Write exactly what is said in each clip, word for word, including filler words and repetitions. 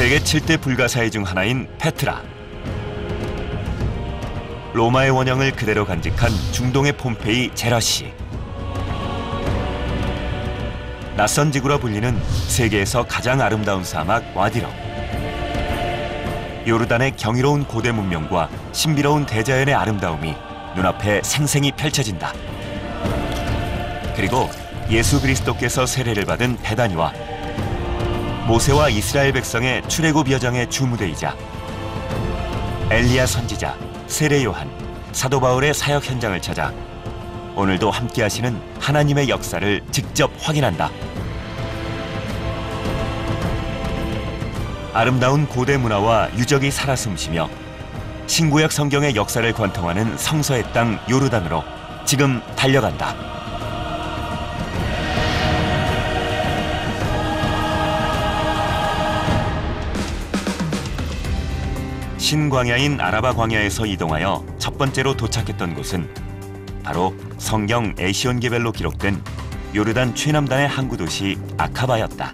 세계 칠 대 불가사의 중 하나인 페트라. 로마의 원형을 그대로 간직한 중동의 폼페이 제러시. 낯선 지구라 불리는 세계에서 가장 아름다운 사막 와디럼. 요르단의 경이로운 고대 문명과 신비로운 대자연의 아름다움이 눈앞에 생생히 펼쳐진다. 그리고 예수 그리스도께서 세례를 받은 베다니와 모세와 이스라엘 백성의 출애굽 여정의 주무대이자 엘리야 선지자, 세례 요한, 사도 바울의 사역 현장을 찾아 오늘도 함께하시는 하나님의 역사를 직접 확인한다. 아름다운 고대 문화와 유적이 살아 숨쉬며 신구약 성경의 역사를 관통하는 성서의 땅 요르단으로 지금 달려간다. 신광야인 아라바 광야에서 이동하여 첫 번째로 도착했던 곳은 바로 성경 에시온게벨로 기록된 요르단 최남단의 항구 도시 아카바였다.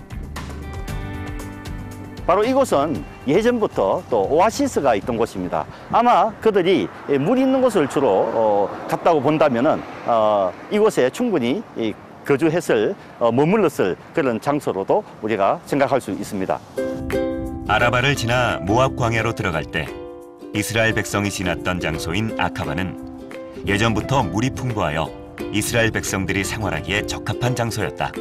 바로 이곳은 예전부터 또 오아시스가 있던 곳입니다. 아마 그들이 물 있는 곳을 주로 어, 갔다고 본다면은 어, 이곳에 충분히 거주했을, 어, 머물렀을 그런 장소로도 우리가 생각할 수 있습니다. 아라바를 지나 모압 광야로 들어갈 때 이스라엘 백성이 지났던 장소인 아카바는 예전부터 물이 풍부하여 이스라엘 백성들이 생활하기에 적합한 장소였다.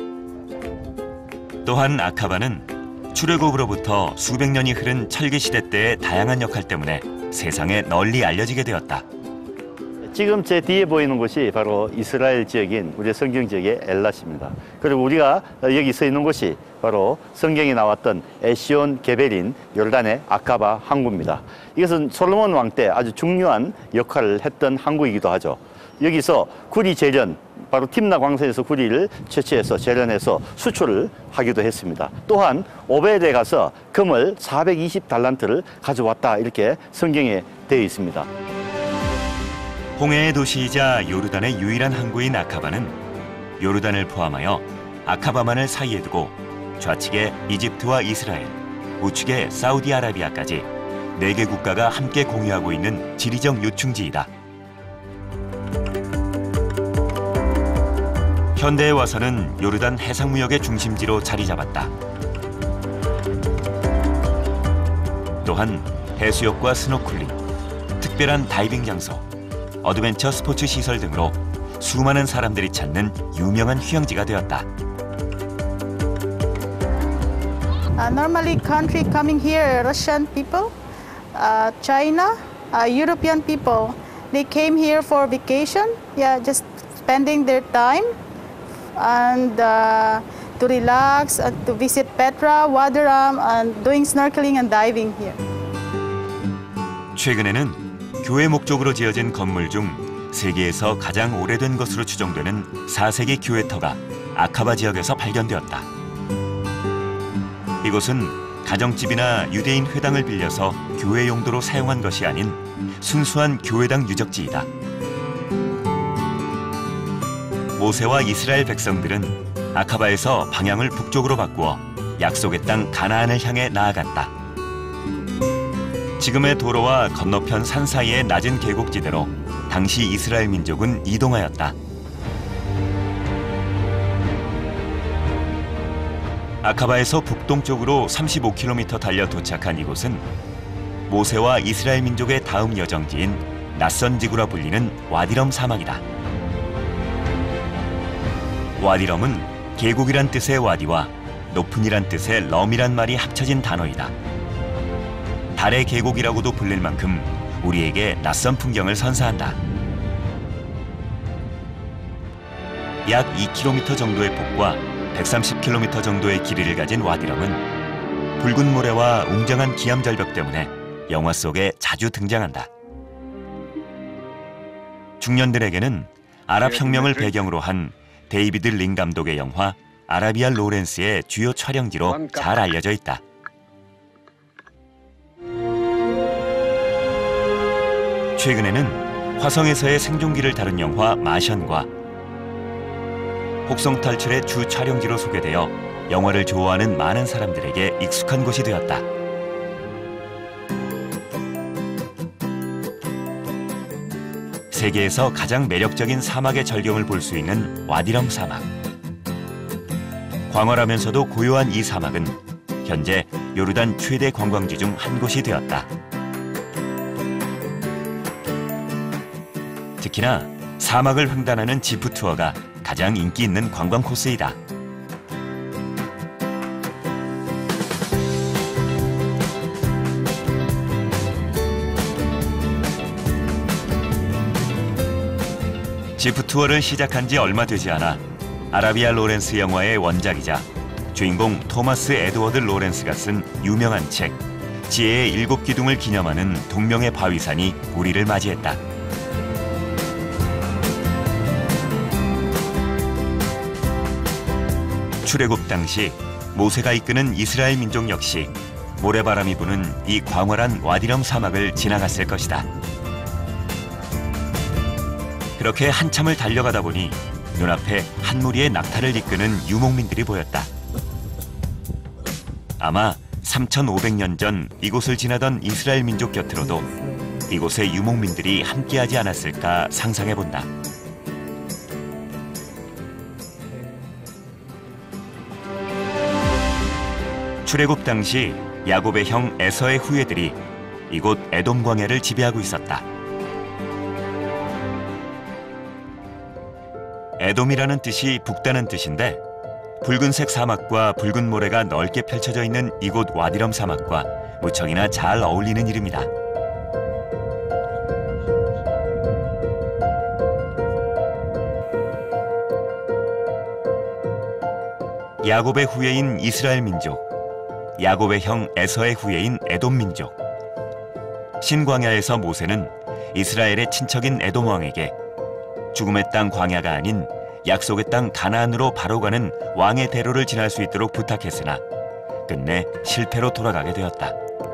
또한 아카바는 출애굽으로부터 수백 년이 흐른 철기 시대 때의 다양한 역할 때문에 세상에 널리 알려지게 되었다. 지금 제 뒤에 보이는 곳이 바로 이스라엘 지역인 우리 성경 지역의 엘랏입니다. 그리고 우리가 여기 서 있는 곳이 바로 성경이 나왔던 에시온 게벨인 요르단의 아카바 항구입니다. 이것은 솔로몬 왕 때 아주 중요한 역할을 했던 항구이기도 하죠. 여기서 구리 재련, 바로 팀나 광산에서 구리를 채취해서 재련해서 수출을 하기도 했습니다. 또한 오벨에 가서 금을 사백이십 달란트를 가져왔다, 이렇게 성경에 되어 있습니다. 홍해의 도시이자 요르단의 유일한 항구인 아카바는 요르단을 포함하여 아카바만을 사이에 두고 좌측에 이집트와 이스라엘, 우측에 사우디아라비아까지 네 개 국가가 함께 공유하고 있는 지리적 요충지이다. 현대에 와서는 요르단 해상무역의 중심지로 자리 잡았다. 또한 해수욕과 스노클링, 특별한 다이빙 장소, 어드벤처 스포츠 시설 등으로 수많은 사람들이 찾는 유명한 휴양지가 되었다. Uh, normally, country coming here, Russian people, uh, China, uh, European people, they came here for vacation. Yeah, just spending their time and uh, to relax and to visit Petra, Wadiram, and doing snorkeling and diving here. 최근에는 교회 목적으로 지어진 건물 중 세계에서 가장 오래된 것으로 추정되는 사 세기 교회터가 아카바 지역에서 발견되었다. 이곳은 가정집이나 유대인 회당을 빌려서 교회 용도로 사용한 것이 아닌 순수한 교회당 유적지이다. 모세와 이스라엘 백성들은 아카바에서 방향을 북쪽으로 바꾸어 약속의 땅 가나안을 향해 나아갔다. 지금의 도로와 건너편 산 사이의 낮은 계곡지대로 당시 이스라엘 민족은 이동하였다. 아카바에서 북동쪽으로 삼십오 킬로미터 달려 도착한 이곳은 모세와 이스라엘 민족의 다음 여정지인 낯선 지구라 불리는 와디럼 사막이다. 와디럼은 계곡이란 뜻의 와디와 높은이란 뜻의 럼이란 말이 합쳐진 단어이다. 달의 계곡이라고도 불릴 만큼 우리에게 낯선 풍경을 선사한다. 약 이 킬로미터 정도의 폭과 백삼십 킬로미터 정도의 길이를 가진 와디럼은 붉은 모래와 웅장한 기암절벽 때문에 영화 속에 자주 등장한다. 중년들에게는 아랍 혁명을 배경으로 한 데이비드 린 감독의 영화 아라비아 로렌스의 주요 촬영지로 잘 알려져 있다. 최근에는 화성에서의 생존기를 다룬 영화 마션과 혹성 탈출의 주 촬영지로 소개되어 영화를 좋아하는 많은 사람들에게 익숙한 곳이 되었다. 세계에서 가장 매력적인 사막의 절경을 볼 수 있는 와디럼 사막. 광활하면서도 고요한 이 사막은 현재 요르단 최대 관광지 중 한 곳이 되었다. 특히나 사막을 횡단하는 지프 투어가 가장 인기 있는 관광 코스이다. 지프 투어를 시작한 지 얼마 되지 않아 아라비아 로렌스 영화의 원작이자 주인공 토마스 에드워드 로렌스가 쓴 유명한 책 지혜의 일곱 기둥을 기념하는 동명의 바위산이 우리를 맞이했다. 출애굽 당시 모세가 이끄는 이스라엘 민족 역시 모래바람이 부는 이 광활한 와디럼 사막을 지나갔을 것이다. 그렇게 한참을 달려가다 보니 눈앞에 한 무리의 낙타를 이끄는 유목민들이 보였다. 아마 삼천오백 년 전 이곳을 지나던 이스라엘 민족 곁으로도 이곳의 유목민들이 함께하지 않았을까 상상해본다. 출애굽 당시 야곱의 형 에서의 후예들이 이곳 에돔 광야를 지배하고 있었다. 에돔이라는 뜻이 북다는 뜻인데 붉은색 사막과 붉은 모래가 넓게 펼쳐져 있는 이곳 와디럼 사막과 무척이나 잘 어울리는 이름이다. 야곱의 후예인 이스라엘 민족, 야곱의 형 에서의 후예인 에돔 민족. 신광야에서 모세는 이스라엘의 친척인 에돔 왕에게 죽음의 땅 광야가 아닌 약속의 땅 가나안으로 바로 가는 왕의 대로를 지날 수 있도록 부탁했으나 끝내 실패로 돌아가게 되었다.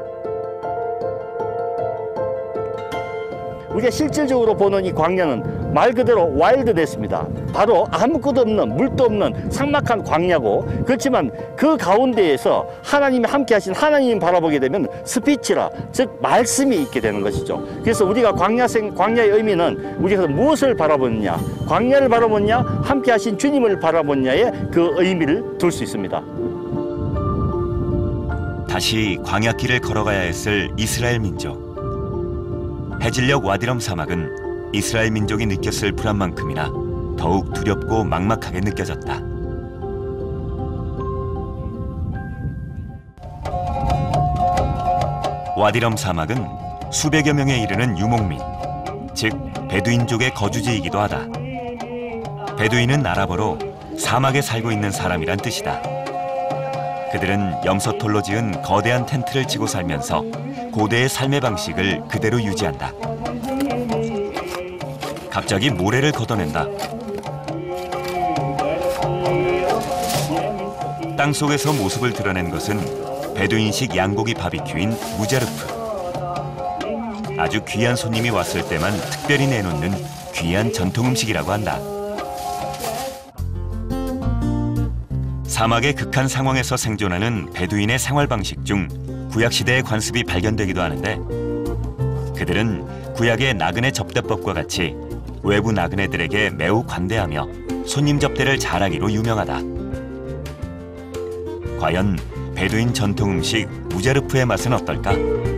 우리가 실질적으로 보는 이 광야는 말 그대로 와일드됐습니다. 바로 아무것도 없는, 물도 없는 삭막한 광야고, 그렇지만 그 가운데에서 하나님이 함께 하신 하나님 바라보게 되면 스피치라, 즉 말씀이 있게 되는 것이죠. 그래서 우리가 광야생, 광야의 의미는 우리가 무엇을 바라보느냐, 광야를 바라보느냐, 함께 하신 주님을 바라보느냐의 그 의미를 둘 수 있습니다. 다시 광야길을 걸어가야 했을 이스라엘 민족. 해질녘 와디럼 사막은 이스라엘 민족이 느꼈을 불안만큼이나 더욱 두렵고 막막하게 느껴졌다. 와디럼 사막은 수백여 명에 이르는 유목민, 즉 베두인족의 거주지이기도 하다. 베두인은 아랍어로 사막에 살고 있는 사람이란 뜻이다. 그들은 염소털로 지은 거대한 텐트를 치고 살면서 고대의 삶의 방식을 그대로 유지한다. 갑자기 모래를 걷어낸다. 땅속에서 모습을 드러낸 것은 베두인식 양고기 바비큐인 무자르프. 아주 귀한 손님이 왔을 때만 특별히 내놓는 귀한 전통 음식이라고 한다. 사막의 극한 상황에서 생존하는 베두인의 생활 방식 중 구약시대의 관습이 발견되기도 하는데, 그들은 구약의 나그네 접대법과 같이 외부 나그네들에게 매우 관대하며 손님 접대를 잘하기로 유명하다. 과연 베두인 전통 음식 무자르프의 맛은 어떨까?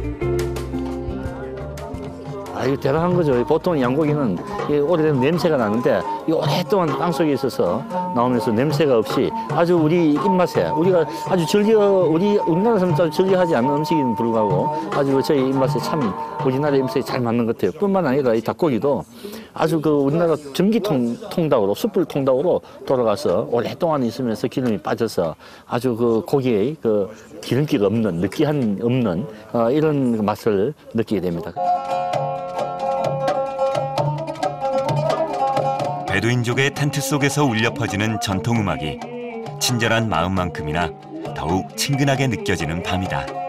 아, 이거 대단한 거죠. 보통 양고기는 오래된 냄새가 나는데 이 오랫동안 땅속에 있어서 나오면서 냄새가 없이 아주 우리 입맛에, 우리가 아주 즐겨, 우리 우리나라 사람들 즐겨하지 않는 음식에는 불구하고 아주 저희 입맛에 참 우리나라 입맛에 잘 맞는 것 같아요. 뿐만 아니라 이 닭고기도 아주 그 우리나라 전기통 통닭으로, 숯불 통닭으로 돌아가서 오랫동안 있으면서 기름이 빠져서 아주 그 고기의 그 기름기가 없는, 느끼한 없는 어, 이런 맛을 느끼게 됩니다. 베두인족의 텐트 속에서 울려 퍼지는 전통 음악이 친절한 마음만큼이나 더욱 친근하게 느껴지는 밤이다.